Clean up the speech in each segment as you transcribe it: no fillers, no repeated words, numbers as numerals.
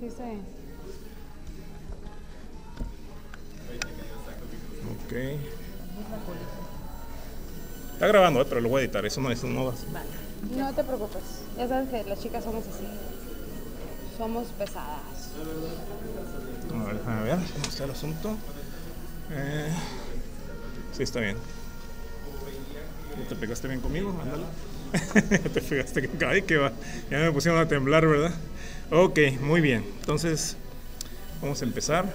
Sí, sí. Ok. Está grabando, pero lo voy a editar, eso no es un novas. Vale. No te preocupes. Ya sabes que las chicas somos así. Somos pesadas. A ver, ¿cómo está el asunto? Sí, está bien. ¿Te pegaste bien conmigo? Ándale. Te pegaste bien. Ay, que va. Ya me pusieron a temblar, ¿verdad? Ok, muy bien. Entonces, vamos a empezar.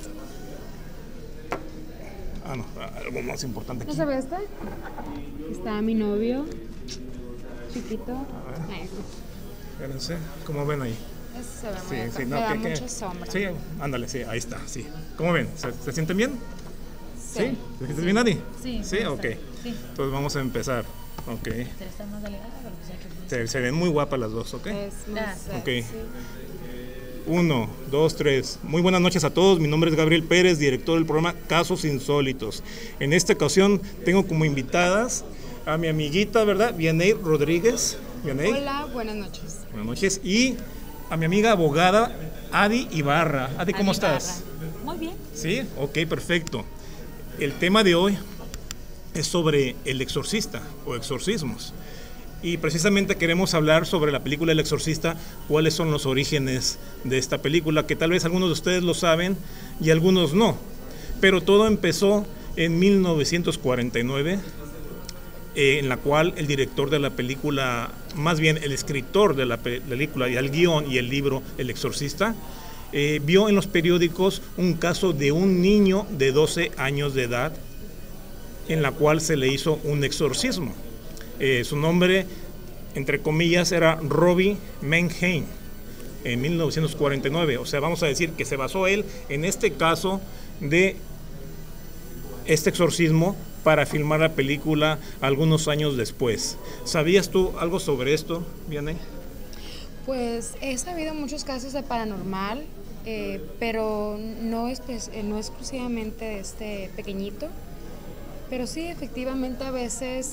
No, algo más importante aquí. ¿No sabes este? Está mi novio. Chiquito. A ver. Espérense, ¿cómo ven ahí? Ese se ve muy Sí, acá. sí, no, Me da que mucha sombra. Sí, ándale, sí, ahí está, sí. ¿Cómo ven? ¿Se sienten bien? Sí. ¿Se sienten bien, Adi? Sí. Sí, ok. Sí. Entonces vamos a empezar. Ok. Pero está más delegada, pero pues hay que... Se ven muy guapas las dos, ¿ok? Es muy Ah, ok. sexy. 1, 2, 3. Muy buenas noches a todos. Mi nombre es Gabriel Pérez, director del programa Casos Insólitos. En esta ocasión tengo como invitadas a mi amiguita, ¿verdad? Vianey Rodríguez. Vianey. Hola, buenas noches. Buenas noches. Y a mi amiga abogada Adi Ibarra. Adi, ¿cómo Adi Ibarra. estás? Muy bien. Sí, ok, perfecto. El tema de hoy es sobre el exorcista o exorcismos. Y precisamente queremos hablar sobre la película El Exorcista, cuáles son los orígenes de esta película, que tal vez algunos de ustedes lo saben y algunos no. Pero todo empezó en 1949, en la cual el director de la película, más bien el escritor de la película y el guión y el libro El Exorcista, vio en los periódicos un caso de un niño de 12 años de edad en la cual se le hizo un exorcismo. Su nombre, entre comillas, era Robbie Mannheim, en 1949. O sea, vamos a decir que se basó él en este caso de este exorcismo para filmar la película algunos años después. ¿Sabías tú algo sobre esto, Vianey? Pues he sabido muchos casos de paranormal, pero no exclusivamente de este pequeñito. Pero sí, efectivamente, a veces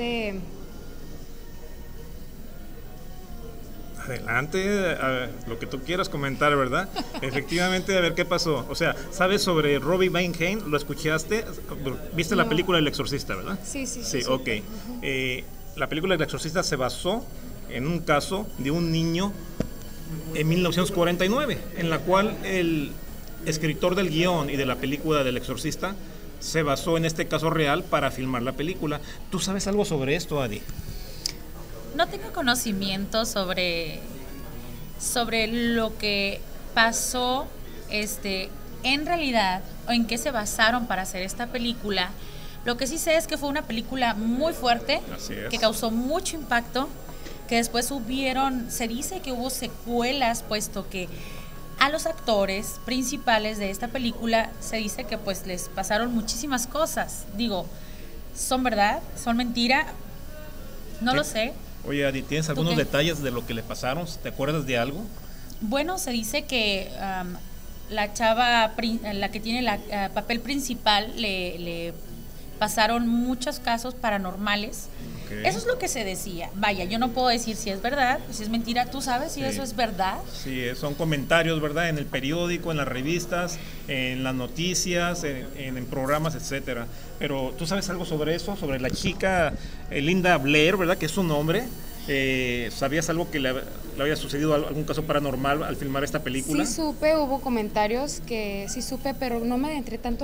Adelante, a ver, lo que tú quieras comentar, ¿verdad? Efectivamente, a ver qué pasó. O sea, ¿sabes sobre Robbie Mannheim? ¿Lo escuchaste? ¿Viste la película El Exorcista, verdad? Sí. Sí, ok. La película El Exorcista se basó en un caso de un niño en 1949, en la cual el escritor del guión y de la película del Exorcista se basó en este caso real para filmar la película. ¿Tú sabes algo sobre esto, Adi? No tengo conocimiento sobre lo que pasó en realidad o en qué se basaron para hacer esta película. Lo que sí sé es que fue una película muy fuerte, que causó mucho impacto, que después se dice que hubo secuelas, puesto que a los actores principales de esta película se dice que pues les pasaron muchísimas cosas. Digo, ¿son verdad? ¿Son mentira? No lo sé. Oye, Adi, ¿tienes algunos detalles de lo que le pasaron? ¿Te acuerdas de algo? Bueno, se dice que la chava, la que tiene el papel principal, le pasaron muchos casos paranormales. Okay. Eso es lo que se decía. Vaya, yo no puedo decir si es verdad, si es mentira. ¿Tú sabes si eso es verdad? Sí, son comentarios, ¿verdad? En el periódico, en las revistas, en las noticias, en programas, etcétera. Pero ¿tú sabes algo sobre eso? Sobre la chica Linda Blair, ¿verdad? Que es su nombre. ¿Sabías algo que le había sucedido, algún caso paranormal al filmar esta película? Sí supe, hubo comentarios que sí supe, pero no me adentré tanto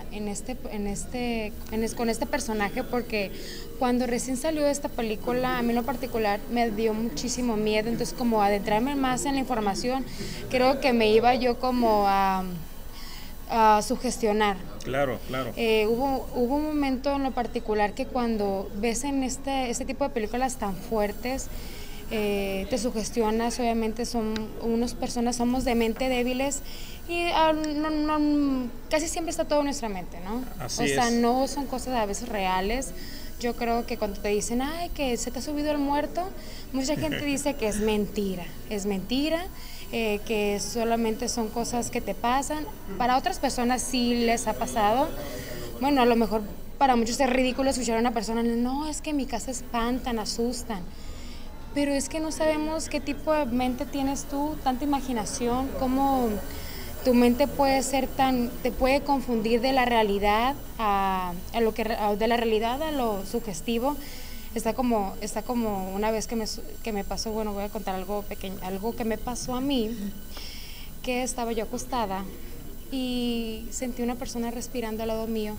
con este personaje, porque cuando recién salió esta película, a mí en lo particular me dio muchísimo miedo. Entonces, como adentrarme más en la información, creo que me iba yo como a sugestionar. Claro. Hubo un momento en lo particular que cuando ves en este tipo de películas tan fuertes, te sugestionas. Obviamente unas personas somos de mente débiles y casi siempre está todo en nuestra mente, ¿no? Así o sea, es. No son cosas a veces reales. Yo creo que cuando te dicen, ay, que se te ha subido el muerto, mucha gente dice que es mentira, que solamente son cosas que te pasan. Para otras personas sí les ha pasado. Bueno, a lo mejor para muchos es ridículo escuchar a una persona, no, es que en mi casa espantan, asustan. pero es que no sabemos qué tipo de mente tienes tú, tanta imaginación, cómo tu mente puede ser te puede confundir de la realidad de la realidad a lo sugestivo. Está como una vez que me pasó, bueno, voy a contar algo pequeño, algo que me pasó a mí, que estaba yo acostada y sentí una persona respirando al lado mío,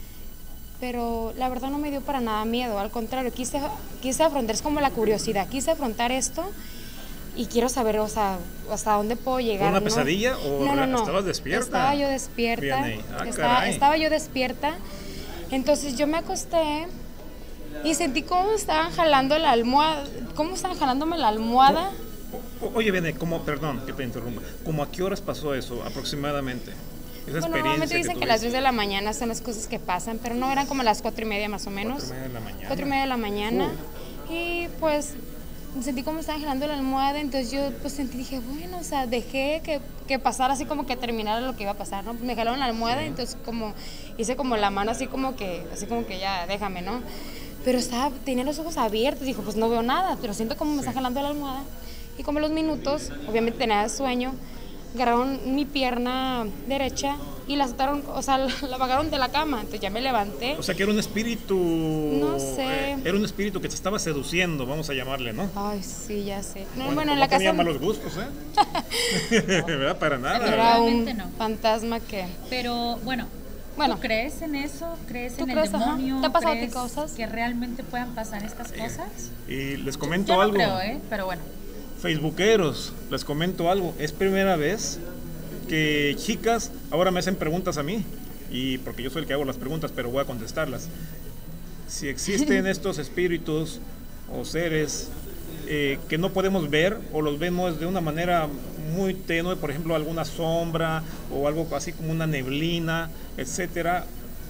pero la verdad no me dio para nada miedo, al contrario, quise afrontar, es como la curiosidad, quise afrontar esto y quiero saber, o sea, hasta dónde puedo llegar. ¿Una pesadilla o no, estabas despierta? Estaba yo despierta, estaba yo despierta, entonces yo me acosté y sentí cómo estaban jalando la almohada, cómo estaban jalándome la almohada. Oye, Vianney, perdón que te interrumpa, ¿cómo a qué horas pasó eso aproximadamente? Bueno, normalmente dicen que las 3 de la mañana son las cosas que pasan, pero no, eran como las 4:30 más o menos. 4:30 de la mañana. 4:30 de la mañana. Y pues sentí como estaban jalando la almohada, entonces yo pues dije, bueno, o sea, dejé que pasara así como que terminara lo que iba a pasar, ¿no? Me jalaron la almohada, entonces como hice como la mano así como que ya, déjame, ¿no? Pero tenía los ojos abiertos, dijo, pues no veo nada, pero siento como me está jalando la almohada. Y como los minutos, obviamente tenía sueño, agarraron mi pierna derecha y la soltaron, o sea, la bagaron de la cama, entonces ya me levanté. O sea, que era un espíritu... No sé. Era un espíritu que te estaba seduciendo, vamos a llamarle, ¿no? Ay, sí, ya sé. No, bueno, en la casa... No tenía malos gustos, ¿eh? ¿Verdad? Para nada. Era un fantasma que... Pero, bueno, ¿tú crees en eso? ¿Crees en el demonio? ¿Te ha pasado a ti cosas? ¿Que realmente puedan pasar estas cosas? Y les comento yo algo. No creo, pero bueno. Facebookeros, les comento algo. Es primera vez que chicas ahora me hacen preguntas a mí, y porque yo soy el que hago las preguntas, pero voy a contestarlas. Si existen estos espíritus o seres que no podemos ver o los vemos de una manera muy tenue, por ejemplo alguna sombra o algo así como una neblina, etcétera,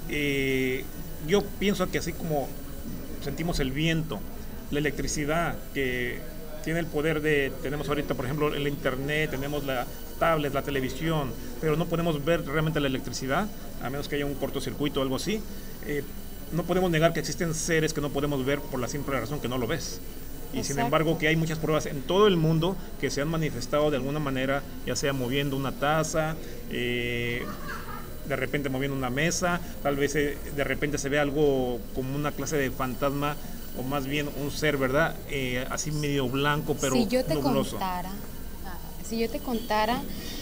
yo pienso que así como sentimos el viento, la electricidad que tiene el poder tenemos ahorita, por ejemplo, el internet, tenemos la tablet, la televisión, pero no podemos ver realmente la electricidad, a menos que haya un cortocircuito o algo así. No podemos negar que existen seres que no podemos ver por la simple razón que no lo ves. Y sin embargo que hay muchas pruebas en todo el mundo que se han manifestado de alguna manera, ya sea moviendo una taza, de repente moviendo una mesa, tal vez de repente se ve algo como una clase de fantasma, o más bien un ser, ¿verdad? Así medio blanco, pero nubloso. Si yo te contara...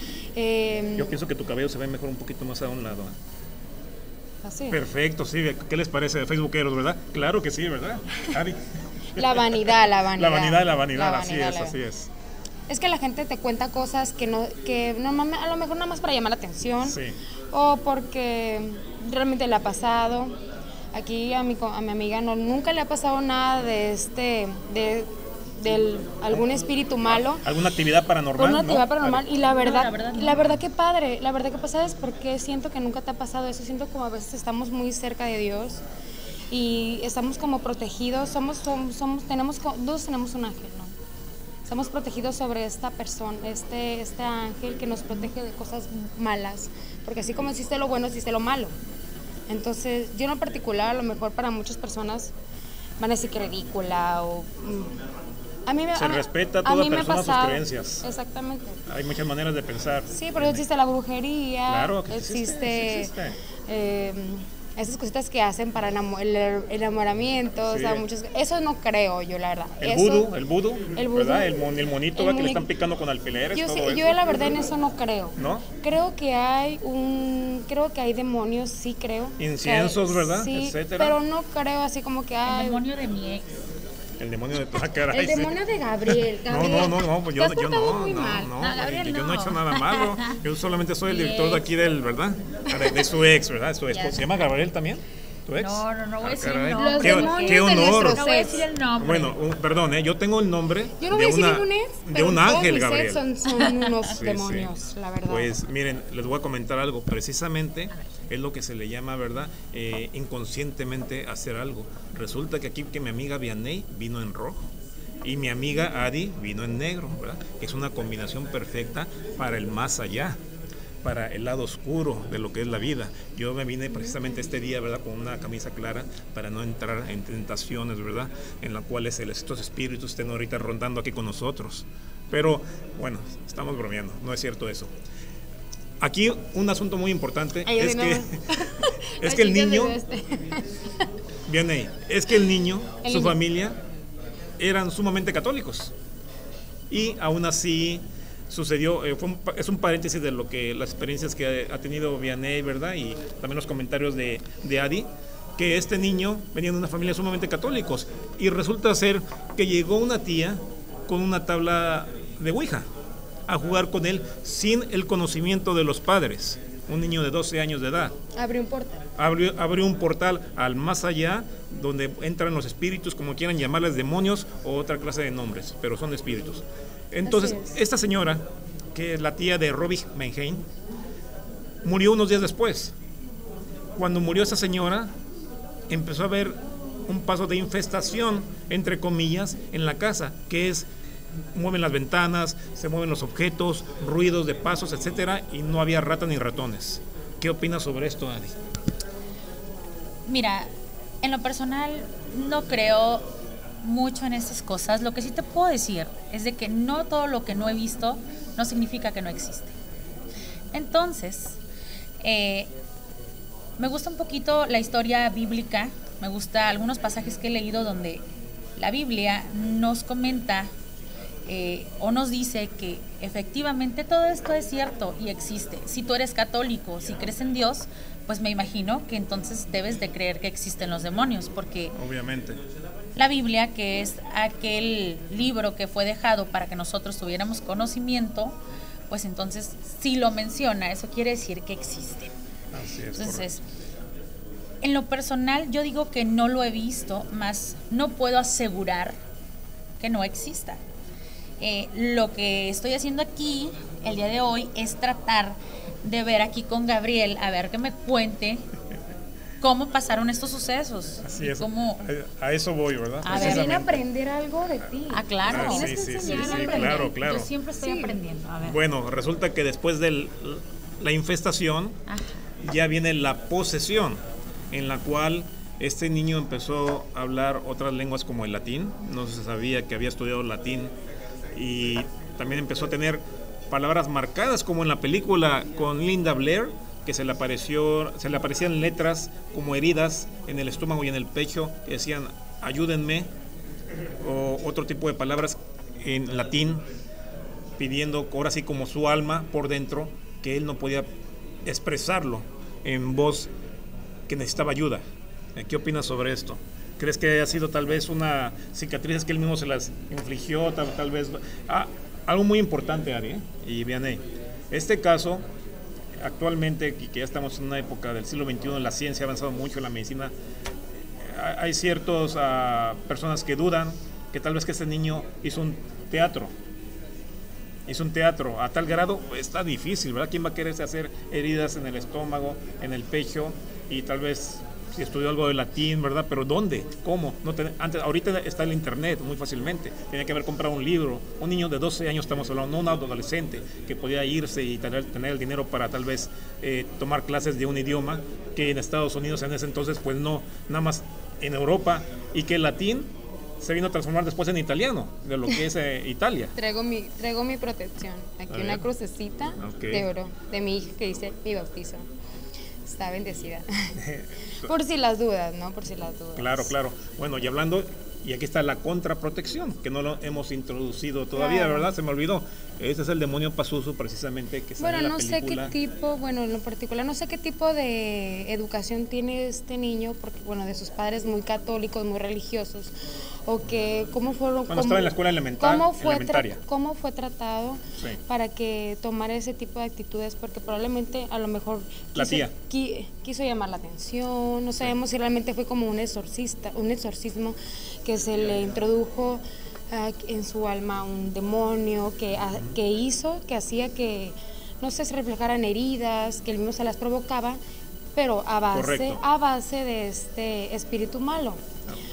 yo pienso que tu cabello se ve mejor un poquito más a un lado. ¿Así? Perfecto, sí. ¿Qué les parece de Facebookeros, verdad? Claro que sí, ¿verdad, Ari? La vanidad. La vanidad, así es. Es que la gente te cuenta cosas que no, a lo mejor nada más para llamar la atención, sí, o porque realmente le ha pasado. Aquí a mi amiga nunca le ha pasado nada de algún espíritu malo. ¿Alguna actividad paranormal? Una actividad paranormal. Y la verdad que padre. La verdad que pasa es porque siento que nunca te ha pasado eso. Siento como a veces estamos muy cerca de Dios y estamos como protegidos. Todos tenemos un ángel, ¿no? Estamos protegidos sobre esta persona, este ángel que nos protege de cosas malas. Porque así como existe lo bueno, existe lo malo. Entonces, yo en lo particular, a lo mejor para muchas personas van a decir que ridícula o... Se respeta a toda persona sus creencias. Exactamente. Hay muchas maneras de pensar. Sí, pero existe la brujería, claro que existe. Esas cositas que hacen para el enamoramiento, sí, o sea, eso no creo yo, la verdad. El vudú, ¿verdad? El monito que le están picando con alfileres. Yo la verdad en eso no creo. ¿No? Creo que hay demonios, sí creo. Inciensos, ¿verdad? Sí, etcétera. pero no creo así como que hay... El demonio de mi ex. El demonio de caray, el demonio de Gabriel. No, pues yo no he hecho nada malo. Yo solamente soy el director de aquí ¿verdad? De su ex, ¿verdad? Su esposo. ¿Se llama Gabriel también? ¿Tu ex? No voy a decir el nombre. Qué honor. No voy a decir el nombre. Bueno, perdón, yo tengo el nombre. Yo no voy a decir ningún ex, de un ángel, Gabriel. Son unos demonios, la verdad. Pues miren, les voy a comentar algo. Precisamente es lo que se le llama, ¿verdad? Inconscientemente hacer algo. Resulta que aquí mi amiga Vianney vino en rojo y mi amiga Adi vino en negro, ¿verdad? Es una combinación perfecta para el más allá. para el lado oscuro de lo que es la vida. Yo me vine precisamente este día, ¿verdad?, con una camisa clara para no entrar en tentaciones, ¿verdad?, en las cuales estos espíritus estén ahorita rondando aquí con nosotros. Pero bueno, estamos bromeando, no es cierto eso. Aquí un asunto muy importante es que el niño, viene ahí, es que el niño, su familia eran sumamente católicos y aún así sucedió, es un paréntesis de lo que las experiencias que ha tenido Vianney, ¿verdad? Y también los comentarios de Adi, que este niño venía de una familia sumamente católicos y resulta ser que llegó una tía con una tabla de Ouija a jugar con él sin el conocimiento de los padres. Un niño de 12 años de edad. Abrió un portal. Abrió un portal al más allá, donde entran los espíritus, como quieran llamarles, demonios o otra clase de nombres, pero son espíritus. Entonces, esta señora, que es la tía de Robbie Menheim, murió unos días después. Cuando murió esa señora, empezó a haber un paso de infestación, entre comillas, en la casa, que es, mueven las ventanas, se mueven los objetos, ruidos de pasos, etcétera, y no había ratas ni ratones. ¿Qué opinas sobre esto, Adi? Mira, en lo personal no creo mucho en estas cosas. Lo que sí te puedo decir es de que no todo lo que no he visto no significa que no existe. Entonces, me gusta un poquito la historia bíblica, me gusta algunos pasajes que he leído donde la Biblia nos comenta o nos dice que efectivamente todo esto es cierto y existe. Si tú eres católico, si crees en Dios, pues me imagino que entonces debes de creer que existen los demonios, porque obviamente la Biblia, que es aquel libro que fue dejado para que nosotros tuviéramos conocimiento, pues entonces si lo menciona, eso quiere decir que existen. Así es. Entonces, en lo personal yo digo que no lo he visto, más no puedo asegurar que no exista. Lo que estoy haciendo aquí el día de hoy es tratar de ver aquí con Gabriel, a ver que me cuente cómo pasaron estos sucesos. Así es. Cómo... A eso voy, ¿verdad? A ver, viene a aprender algo de ti. Ah, claro. Tienes que enseñar a aprender. Claro. Yo siempre estoy aprendiendo. A ver. Bueno, resulta que después de la infestación, ya viene la posesión, en la cual este niño empezó a hablar otras lenguas como el latín. No se sabía que había estudiado latín. Y también empezó a tener palabras marcadas, como en la película con Linda Blair, que se le aparecían letras como heridas en el estómago y en el pecho que decían ayúdenme, o otro tipo de palabras en latín pidiendo ahora sí como su alma por dentro, que él no podía expresarlo en voz, que necesitaba ayuda. ¿Qué opinas sobre esto? ¿Crees que ha sido tal vez una cicatriz que él mismo se las infligió? Tal vez... algo muy importante, Ari, y Vianney. Este caso, actualmente, que ya estamos en una época del siglo XXI, la ciencia ha avanzado mucho, la medicina, hay ciertas personas que dudan que tal vez que este niño hizo un teatro a tal grado, pues está difícil, ¿verdad? ¿Quién va a quererse hacer heridas en el estómago, en el pecho, y tal vez... si estudió algo de latín, ¿verdad? Pero ¿dónde? ¿Cómo? Ahorita está el internet muy fácilmente. Tenía que haber comprado un libro. Un niño de 12 años estamos hablando, no un adolescente que podía irse y tener el dinero para tal vez tomar clases de un idioma que en Estados Unidos en ese entonces pues no, nada más en Europa, y que el latín se vino a transformar después en italiano, de lo que es Italia. Traigo mi protección. Aquí una crucecita de oro de mi hija que dice mi bautizo. Está bendecida. Por si las dudas, ¿no? Por si las dudas. Claro. Bueno, y hablando, y aquí está la contraprotección, que no lo hemos introducido todavía, ¿verdad? Se me olvidó. Ese es el demonio Pazuzu, precisamente, que sale en la película. Sé qué tipo, en lo particular, no sé qué tipo de educación tiene este niño, porque, de sus padres muy católicos, muy religiosos, o que, ¿cómo fueron? Cuando estaba en la escuela elementaria. ¿Cómo fue tratado para que tomara ese tipo de actitudes? Porque probablemente, a lo mejor, quiso llamar la atención, no sabemos si realmente fue como un exorcismo que se le introdujo en su alma un demonio que hacía que, no sé, se reflejaran heridas, que él mismo se las provocaba, pero a base de este espíritu malo.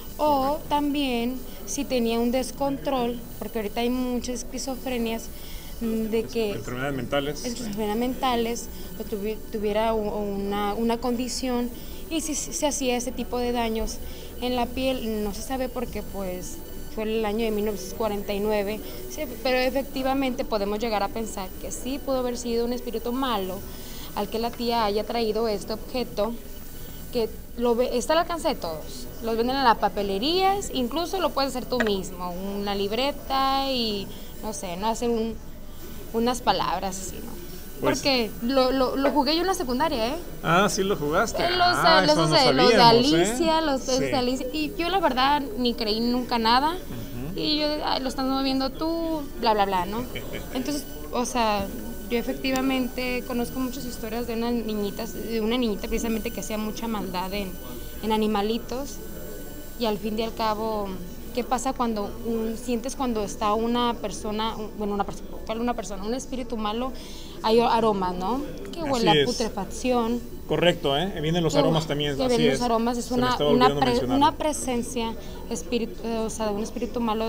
O también si tenía un descontrol, porque ahorita hay muchas esquizofrenias de que enfermedades mentales, o tuviera una condición, y si se hacía ese tipo de daños en la piel. No se sabe porque pues fue el año de 1949, sí, pero efectivamente podemos llegar a pensar que sí pudo haber sido un espíritu malo al que la tía haya traído este objeto, que está al alcance de todos. Los venden en las papelerías, incluso lo puedes hacer tú mismo, una libreta y no sé, no hacer unas palabras así, ¿no? Pues, porque lo jugué yo en la secundaria, ¿eh? Ah, sí lo jugaste. Los de Alicia, los de Alicia. Y yo la verdad ni creí nunca nada. Y yo, lo estás moviendo tú, bla, bla, bla, ¿no? Entonces, o sea, yo efectivamente conozco muchas historias de una niñita precisamente que hacía mucha maldad en animalitos. Y al fin y al cabo, ¿qué pasa cuando sientes cuando está una persona, un espíritu malo? Hay aromas, ¿no? Que huele a putrefacción. Correcto, vienen los aromas también. Que vienen los aromas, es una presencia, de un espíritu malo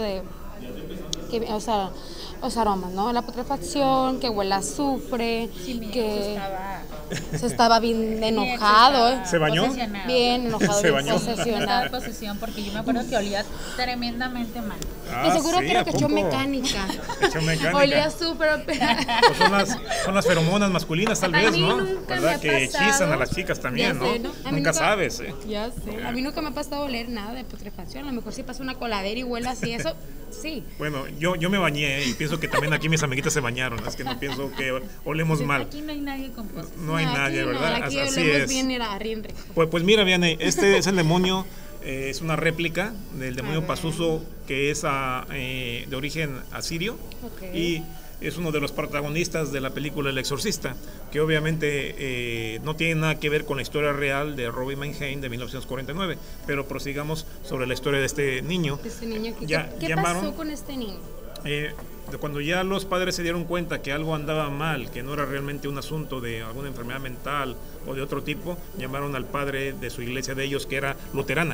los aromas, ¿no? La putrefacción, que huele a azufre, sí, que se estaba bien enojado. ¿Se bañó? Bien enojado, se bañó. Estaba en posesión porque yo me acuerdo que olía tremendamente mal. Y seguro que era que echó mecánica. Olía súper. Pues son las feromonas masculinas tal vez, ¿no? ¿Verdad? Que hechizan a las chicas también, ¿no? Nunca sabes, ¿eh? Ya sé. A mí nunca me ha pasado oler nada de putrefacción. A lo mejor si pasa una coladera y huele así, eso sí. Bueno, yo me bañé y pienso que también aquí mis amiguitas se bañaron. Es que no pienso que olemos mal. Aquí no hay nadie con cosas. No hay nadie, ¿verdad? Aquí así olemos es. bien, era bien rico. Pues mira, Vianney, este es el demonio. Es una réplica del demonio Pazuzu, que es de origen asirio. Y es uno de los protagonistas de la película El Exorcista, que obviamente no tiene nada que ver con la historia real de Robbie Mannheim de 1949, pero prosigamos sobre la historia de este niño. ¿Qué pasó con este niño? Cuando ya los padres se dieron cuenta que algo andaba mal, que no era realmente un asunto de alguna enfermedad mental o de otro tipo, llamaron al padre de su iglesia de ellos, que era luterana.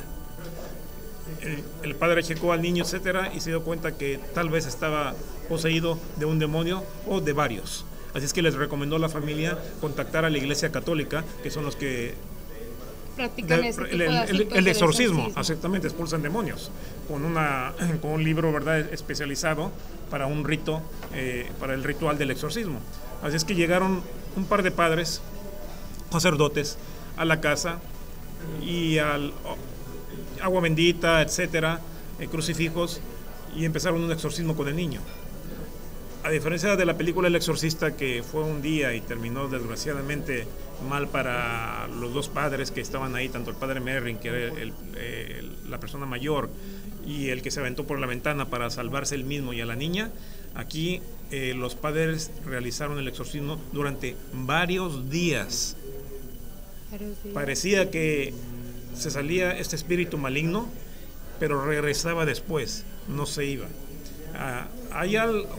El padre checó al niño, etcétera, y se dio cuenta que tal vez estaba poseído de un demonio o de varios. Así es que les recomendó a la familia contactar a la iglesia católica, que son los que practican el exorcismo, exactamente, expulsan demonios, con un libro, ¿verdad?, especializado para un rito, para el ritual del exorcismo. Así es que llegaron un par de padres, sacerdotes, a la casa y al agua bendita, etcétera, crucifijos, y empezaron un exorcismo con el niño. A diferencia de la película El Exorcista, que fue un día y terminó desgraciadamente mal para los dos padres que estaban ahí, tanto el padre Merrin, que era la persona mayor, y el que se aventó por la ventana para salvarse él mismo y a la niña, aquí los padres realizaron el exorcismo durante varios días. Parecía que se salía este espíritu maligno, pero regresaba después, no se iba. Hay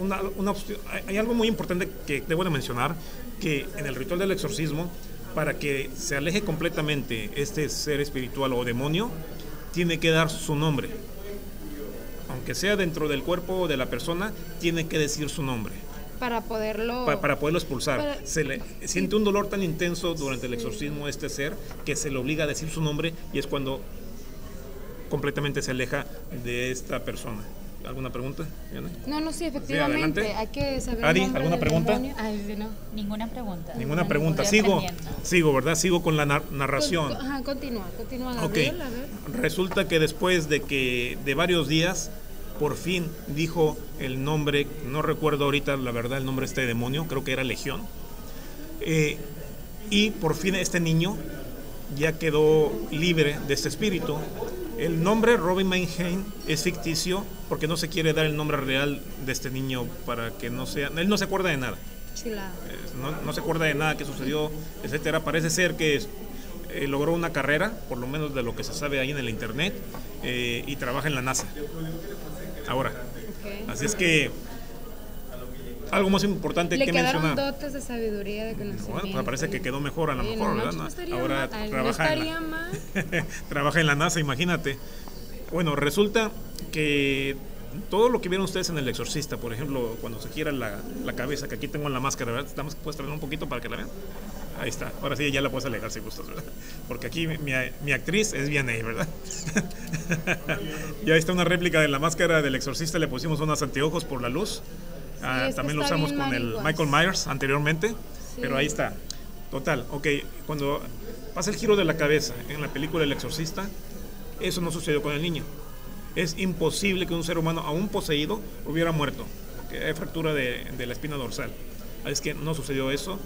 algo muy importante que debo de mencionar, que en el ritual del exorcismo, para que se aleje completamente este ser espiritual o demonio, tiene que dar su nombre. Aunque sea dentro del cuerpo de la persona, tiene que decir su nombre. Para poderlo expulsar. Siente un dolor tan intenso durante el exorcismo este ser, que se le obliga a decir su nombre, y es cuando completamente se aleja de esta persona. ¿Alguna pregunta? No, sí, efectivamente. Sí, hay que saber Ari, el nombre ¿alguna pregunta? No. Ninguna pregunta. Ninguna pregunta. Sigo, ¿verdad? Sigo con la narración. Continúa, okay. Gabriel, a ver. Resulta que después de varios días, por fin dijo el nombre, no recuerdo ahorita la verdad el nombre de este demonio, creo que era Legión, y por fin este niño ya quedó libre de este espíritu. El nombre Robbie Mannheim es ficticio porque no se quiere dar el nombre real de este niño, para que no sea, él no se acuerda de nada, no se acuerda de nada que sucedió, etcétera. Parece ser que logró una carrera, por lo menos de lo que se sabe ahí en el internet, y trabaja en la NASA ahora. Así es que algo más importante que mencionar. Le quedaron dotes de sabiduría, de conocimiento. Bueno, pues parece que quedó mejor, a lo mejor, ¿verdad? Ahora trabaja en la NASA, imagínate. Bueno, resulta que todo lo que vieron ustedes en El Exorcista, por ejemplo, cuando se gira la cabeza, que aquí tengo en la máscara, ¿verdad? Nada más puedes traer un poquito para que la vean. Ahí está, ahora sí ya la puedes alejar si gustas, ¿verdad? Porque aquí mi actriz es Vianney, ¿verdad? Y ahí está una réplica de la máscara del Exorcista, le pusimos unos anteojos por la luz. Sí, también lo usamos con el Michael Myers anteriormente, sí. Pero ahí está. Total, ok, cuando pasa el giro de la cabeza en la película El Exorcista, eso no sucedió con el niño. Es imposible que un ser humano, aún poseído, hubiera muerto, porque hay fractura de la espina dorsal. Es que no sucedió eso.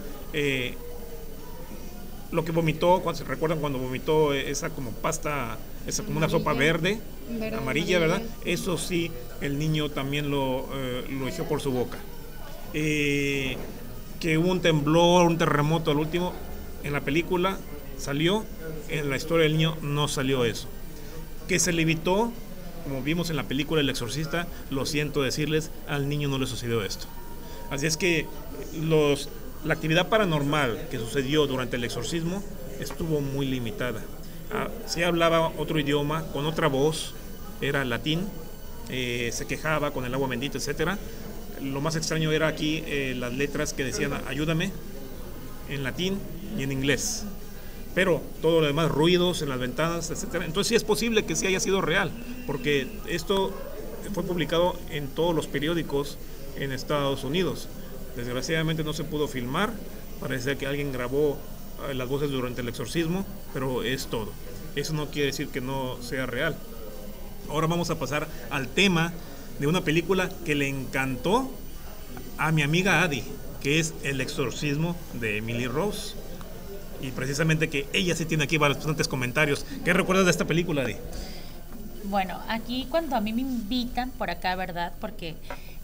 Lo que vomitó, ¿se recuerdan cuando vomitó esa como pasta, esa como una sopa verde, amarilla, ¿verdad? Eso sí, el niño también lo echó por su boca. Que hubo un temblor, un terremoto al último, en la película salió, en la historia del niño no salió eso. Que se le evitó, como vimos en la película El Exorcista, lo siento decirles, al niño no le sucedió esto. Así es que la actividad paranormal que sucedió durante el exorcismo estuvo muy limitada. Se hablaba otro idioma, con otra voz, era latín, se quejaba con el agua bendita, etcétera. Lo más extraño era aquí las letras que decían ayúdame, en latín y en inglés. Pero todo lo demás, ruidos en las ventanas, etcétera. Entonces sí es posible que sí haya sido real, porque esto fue publicado en todos los periódicos en Estados Unidos. Desgraciadamente no se pudo filmar, parece que alguien grabó las voces durante el exorcismo, pero es todo. Eso no quiere decir que no sea real. Ahora vamos a pasar al tema de una película que le encantó a mi amiga Adi, que es El Exorcismo de Emily Rose. Y precisamente que ella sí tiene aquí bastantes comentarios. ¿Qué recuerdas de esta película, Adi? Bueno, aquí cuando a mí me invitan por acá, ¿verdad? Porque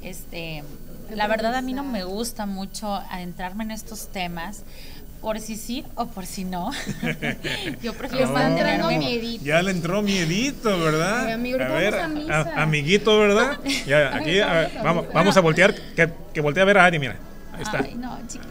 la verdad a mí no me gusta mucho adentrarme en estos temas, por si sí o por si no. Yo prefiero mantenerme. Ya le entró miedito, ¿verdad? Ay, amigo, a ver, vamos a misa. Amiguito, ¿verdad? Ya, aquí vamos a voltear, que voltee a ver a Ari, mira. Ahí está. Ay, no, chiquito.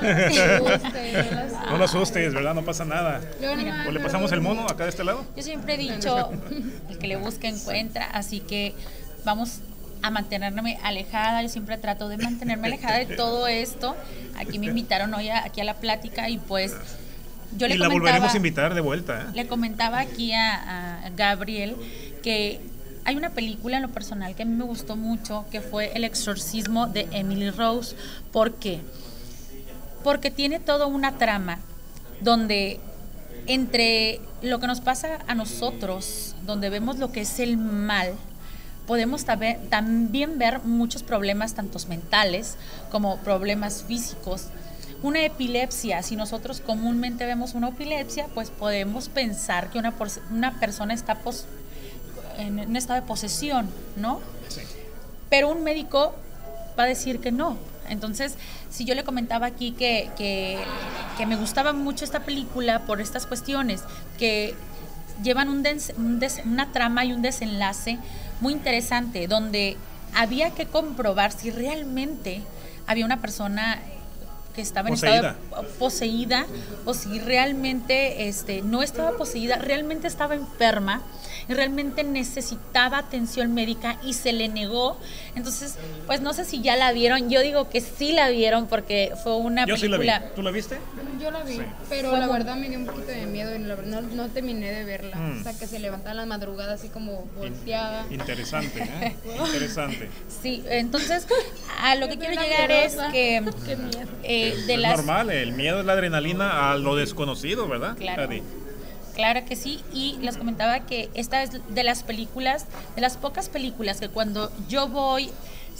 No lo asustes, ¿verdad? No pasa nada. ¿O le pasamos el mono acá de este lado? Yo siempre he dicho, el que le busca encuentra, así que vamos a mantenerme alejada. Yo siempre trato de mantenerme alejada de todo esto. Aquí me invitaron hoy aquí a la plática y pues yo le comentaba, la volveremos a invitar de vuelta, ¿eh? Le comentaba aquí a Gabriel que hay una película en lo personal que a mí me gustó mucho, que fue El Exorcismo de Emily Rose. ¿Por qué? Porque tiene toda una trama donde entre lo que nos pasa a nosotros, donde vemos lo que es el mal, podemos también ver muchos problemas, tanto mentales como problemas físicos. Una epilepsia, si nosotros comúnmente vemos una epilepsia, pues podemos pensar que una persona está en un estado de posesión, ¿no? Sí. Pero un médico va a decir que no. Entonces, si yo le comentaba aquí que me gustaba mucho esta película por estas cuestiones, que llevan una trama y un desenlace muy interesante, donde había que comprobar si realmente había una persona que estaba en estado poseída o si realmente no estaba poseída, realmente estaba enferma y realmente necesitaba atención médica y se le negó. Entonces, pues no sé si ya la vieron. Yo digo que sí la vieron porque fue una película. Sí la vi. ¿Tú la viste? Yo la vi, sí. Pero la verdad me dio un poquito de miedo y no terminé de verla. O sea, que se levantaba en la madrugada así como volteada. Interesante, ¿eh? Interesante. Sí, entonces a lo que quiero llegar es que es normal, el miedo es la adrenalina a lo desconocido, ¿verdad? Claro. Adi. Claro que sí, y les comentaba que esta es de las películas, de las pocas películas que cuando yo voy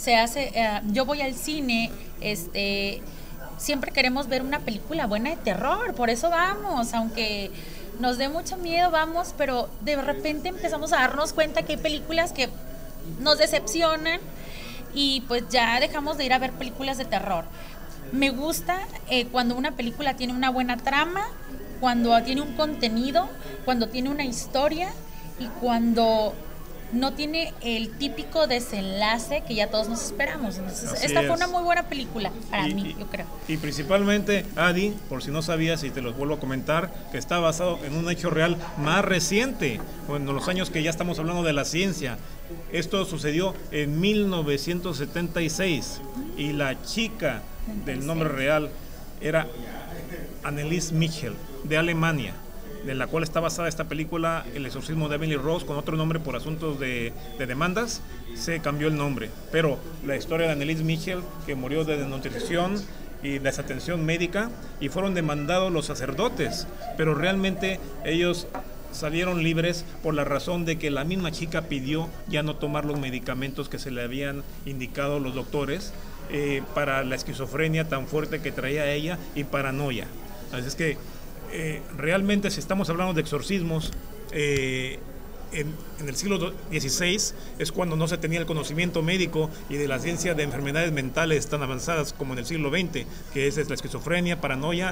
al cine, siempre queremos ver una película buena de terror, por eso vamos, aunque nos dé mucho miedo, vamos, pero de repente empezamos a darnos cuenta que hay películas que nos decepcionan y pues ya dejamos de ir a ver películas de terror. Me gusta cuando una película tiene una buena trama, cuando tiene un contenido, cuando tiene una historia y cuando no tiene el típico desenlace que ya todos nos esperamos. Entonces, Así esta fue es. una muy buena película para mí, yo creo. Y principalmente, Adi, por si no sabías y te los vuelvo a comentar, que está basado en un hecho real más reciente, en los años que ya estamos hablando de la ciencia. Esto sucedió en 1976 y la chica del nombre real era Anneliese Michel, de Alemania, de la cual está basada esta película, El exorcismo de Emily Rose, con otro nombre por asuntos de demandas, se cambió el nombre. Pero la historia de Anneliese Michel, que murió de desnutrición y desatención médica, y fueron demandados los sacerdotes, pero realmente ellos salieron libres por la razón de que la misma chica pidió ya no tomar los medicamentos que se le habían indicado los doctores para la esquizofrenia tan fuerte que traía ella y paranoia. Así es que realmente, si estamos hablando de exorcismos, en el siglo XVI es cuando no se tenía el conocimiento médico y de la ciencia de enfermedades mentales tan avanzadas como en el siglo XX, que es la esquizofrenia, paranoia,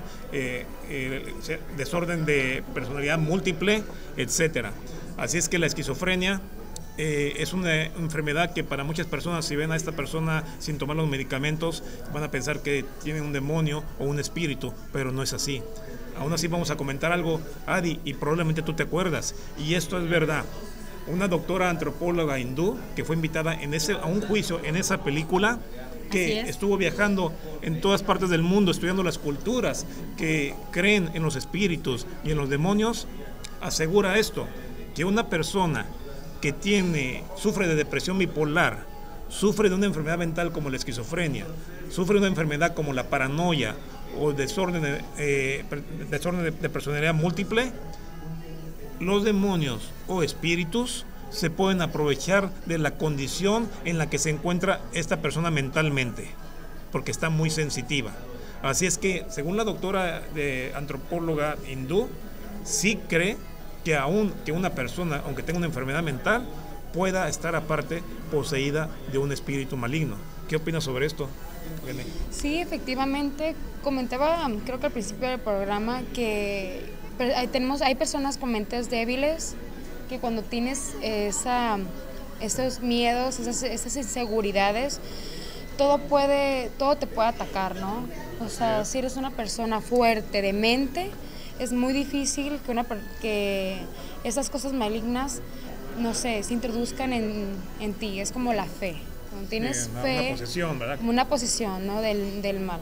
desorden de personalidad múltiple, etcétera. Así es que la esquizofrenia es una enfermedad que para muchas personas, si ven a esta persona sin tomar los medicamentos, van a pensar que tiene un demonio o un espíritu, pero no es así. Aún así vamos a comentar algo, Adi, y probablemente tú te acuerdas, y esto es verdad. Una doctora antropóloga hindú que fue invitada a un juicio en esa película, que estuvo viajando en todas partes del mundo estudiando las culturas que creen en los espíritus y en los demonios, asegura esto, que una persona que sufre de depresión bipolar, sufre de una enfermedad mental como la esquizofrenia, sufre de una enfermedad como la paranoia o desorden de personalidad múltiple, los demonios o espíritus se pueden aprovechar de la condición en la que se encuentra esta persona mentalmente, porque está muy sensitiva. Así es que, según la doctora antropóloga hindú, sí cree que aún que una persona, aunque tenga una enfermedad mental, pueda estar aparte poseída de un espíritu maligno. ¿Qué opinas sobre esto, René? Sí, efectivamente, comentaba, creo que al principio del programa, que hay personas con mentes débiles, que cuando tienes esos miedos, esas inseguridades, todo te puede atacar, ¿no? O sea, si eres una persona fuerte de mente, es muy difícil que esas cosas malignas, no sé, se introduzcan en ti. Es como la fe. Cuando tienes fe, una posesión, ¿verdad? Como una posesión, ¿no? del mal.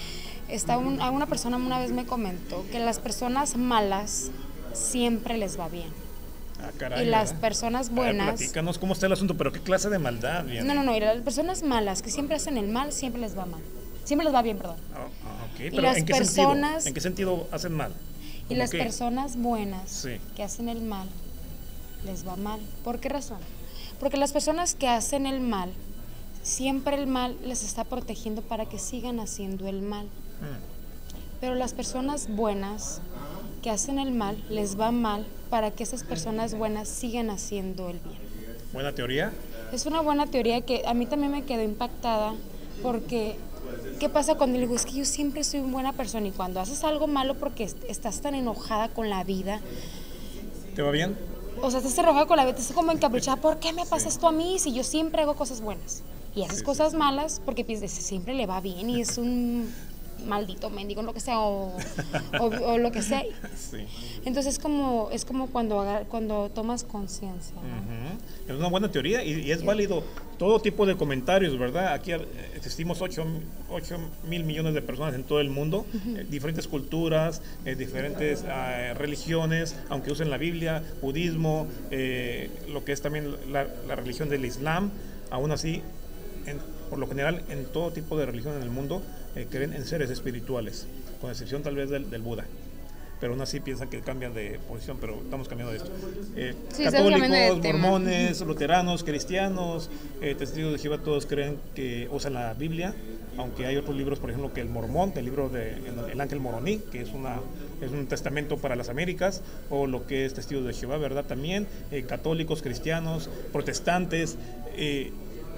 Una persona una vez me comentó que las personas malas siempre les va bien. Ah, caray, y las personas buenas... Platícanos cómo está el asunto, pero qué clase de maldad viene. No, y las personas malas que siempre hacen el mal, siempre les va mal. Siempre les va bien, perdón. Okay. Pero ¿en qué sentido? ¿En qué sentido hacen mal? Y las personas buenas sí, que hacen el mal, les va mal. ¿Por qué razón? Porque las personas que hacen el mal, siempre el mal les está protegiendo para que sigan haciendo el mal. Pero las personas buenas que hacen el mal, les va mal para que esas personas buenas sigan haciendo el bien. ¿Buena teoría? Es una buena teoría que a mí también me quedó impactada, porque ¿qué pasa cuando digo, es que yo siempre soy una buena persona, y cuando haces algo malo porque estás tan enojada con la vida? ¿Te va bien? O sea, estás enojada con la vida, estás como encaprichada, ¿por qué me pasa esto a mí si yo siempre hago cosas buenas? Y haces cosas malas porque piensas, siempre le va bien y es un maldito mendigo, lo que sea, o lo que sea. Sí. Entonces es como cuando tomas conciencia, ¿no? Es una buena teoría y es válido todo tipo de comentarios, ¿verdad? Aquí existimos 8 mil millones de personas en todo el mundo, diferentes culturas, diferentes religiones, aunque usen la Biblia, budismo, lo que es también la religión del Islam. Aún así, por lo general, en todo tipo de religión en el mundo, creen en seres espirituales, con excepción tal vez del Buda. Pero aún así piensan que cambian de posición, pero estamos cambiando de esto. Católicos, mormones, luteranos, cristianos, testigos de Jehová, todos creen que usan la Biblia, aunque hay otros libros, por ejemplo, que el Mormón, el libro de El Ángel Moroní, que es un testamento para las Américas, o lo que es Testigos de Jehová, ¿verdad? También católicos, cristianos, protestantes,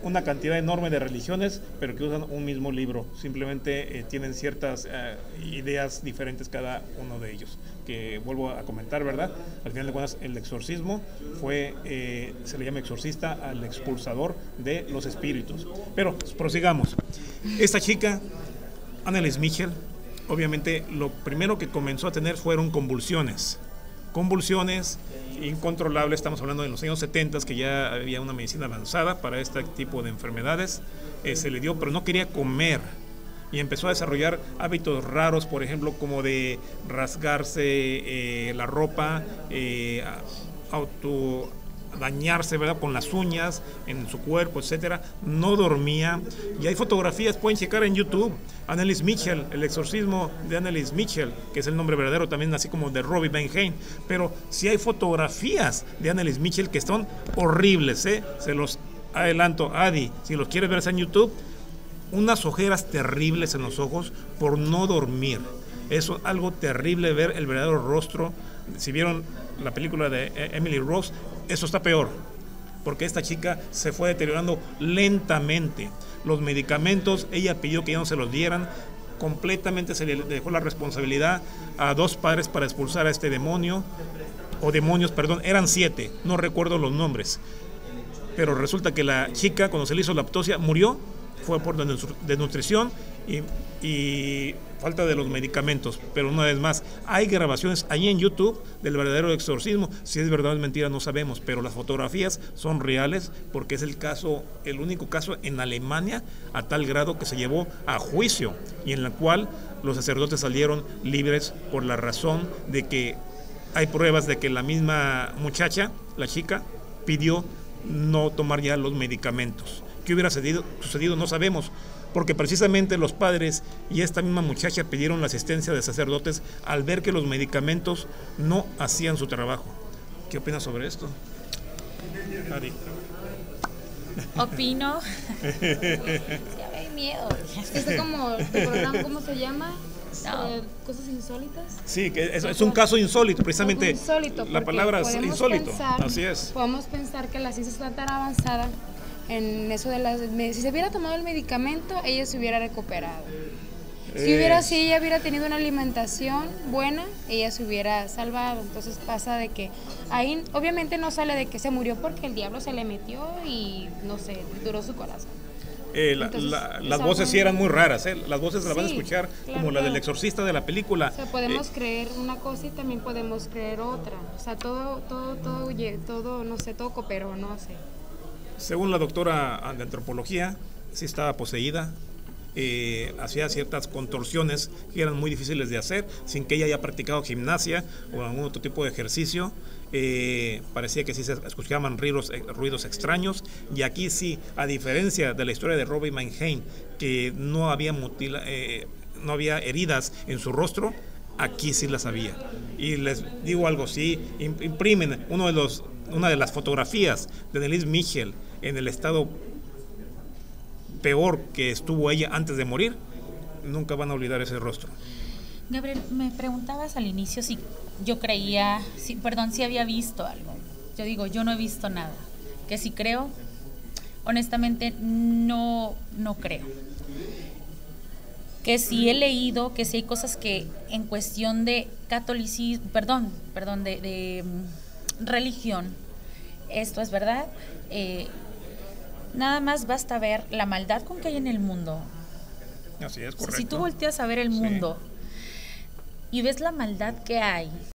una cantidad enorme de religiones, pero que usan un mismo libro. Simplemente tienen ciertas ideas diferentes cada uno de ellos. Que vuelvo a comentar, ¿verdad? Al final de cuentas, el exorcismo se le llama exorcista al expulsador de los espíritus. Pero prosigamos. Esta chica, Anneliese Michel, obviamente lo primero que comenzó a tener fueron convulsiones incontrolables. Estamos hablando de los años 70, que ya había una medicina avanzada para este tipo de enfermedades. Se le dio, pero no quería comer y empezó a desarrollar hábitos raros, por ejemplo, como de rasgarse la ropa, dañarse, ¿verdad?, con las uñas en su cuerpo, etcétera. No dormía. Y hay fotografías, pueden checar en YouTube, Anneliese Michel, el exorcismo de Anneliese Michel, que es el nombre verdadero también, así como de Robbie Van Hane. Pero sí hay fotografías de Anneliese Michel que son horribles, se los adelanto, Adi, si los quieres ver en YouTube, unas ojeras terribles en los ojos por no dormir. Es algo terrible ver el verdadero rostro. Si vieron la película de Emily Rose, eso está peor, porque esta chica se fue deteriorando lentamente. Los medicamentos, ella pidió que ya no se los dieran, completamente se le dejó la responsabilidad a 2 padres para expulsar a este demonio, o demonios, perdón, eran 7, no recuerdo los nombres. Pero resulta que la chica, cuando se le hizo la autopsia, murió, fue por desnutrición y falta de los medicamentos. Pero una vez más, hay grabaciones ahí en YouTube del verdadero exorcismo. Si es verdad o es mentira no sabemos, pero las fotografías son reales, porque es el único caso en Alemania a tal grado que se llevó a juicio y en la cual los sacerdotes salieron libres por la razón de que hay pruebas de que la misma muchacha, la chica, pidió no tomar ya los medicamentos. ¿Qué hubiera sucedido? No sabemos, porque precisamente los padres y esta misma muchacha pidieron la asistencia de sacerdotes al ver que los medicamentos no hacían su trabajo. ¿Qué opinas sobre esto, Ari? Opino. Sí, hay miedo. Es como el programa, ¿cómo se llama? No. Cosas insólitas. Sí, que es un caso insólito, precisamente. Insólito, la palabra es insólito. Pensar, así es. Podemos pensar que la ciencia está tan avanzada en eso de si se hubiera tomado el medicamento, ella se hubiera recuperado. Si ella hubiera tenido una alimentación buena, ella se hubiera salvado. Entonces pasa de que ahí obviamente no sale de que se murió porque el diablo se le metió y no sé, duró su corazón. Las voces sí eran muy raras, las voces las van a escuchar, claro, como la del exorcista de la película. O sea, podemos creer una cosa y también podemos creer otra. O sea, todo, no sé, todo cooperó, no sé. Según la doctora de antropología, sí estaba poseída, hacía ciertas contorsiones que eran muy difíciles de hacer sin que ella haya practicado gimnasia o algún otro tipo de ejercicio. Parecía que sí se escuchaban ruidos extraños, y aquí sí, a diferencia de la historia de Robbie Van Hane, que no había heridas en su rostro, aquí sí las había. Y les digo algo, sí, imprimen una de las fotografías de Anneliese Michel en el estado peor que estuvo ella antes de morir, nunca van a olvidar ese rostro. Gabriel, me preguntabas al inicio si yo creía, si había visto algo. Yo digo, yo no he visto nada. Que si creo, honestamente no creo. Que si he leído, que si hay cosas que en cuestión de catolicismo, de religión, esto es verdad. Nada más basta ver la maldad con que hay en el mundo. Así es, correcto. O sea, si tú volteas a ver el mundo y ves la maldad que hay